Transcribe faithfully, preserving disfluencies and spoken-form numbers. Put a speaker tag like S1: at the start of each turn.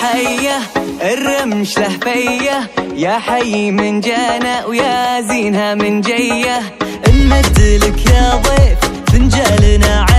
S1: حيه الرمش له فيه، يا حي من جانا ويا زينها من جيه. نمد لك يا ضيف فنجالنا